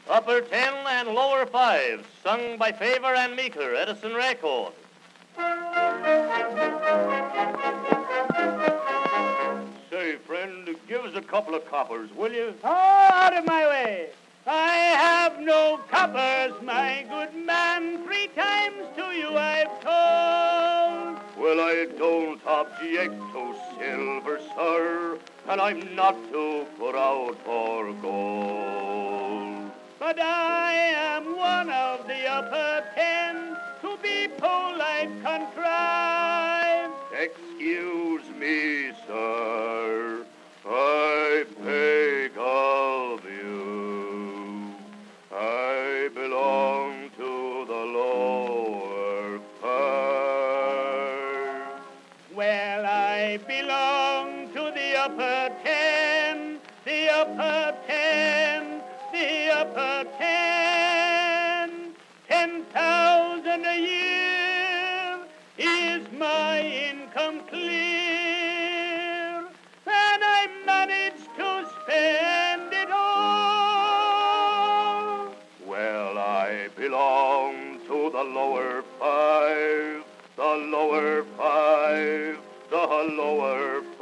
Upper 10 and lower 5, sung by Favor and Meeker, Edison record. Say, friend, give us a couple of coppers, will you? Oh, out of my way. I have no coppers, my good man. 3 times to you I've told. Well, I don't object to silver, sir, and I'm not to put out for gold. But I am one of the upper 10, to be polite contrived. Excuse me, sir, I beg of you. I belong to the lower 5. Well, I belong to the upper 10, the upper 10, the upper 10. 10,000 a year is my income clear, and I managed to spend it all. Well, I belong to the lower 5, the lower 5, the lower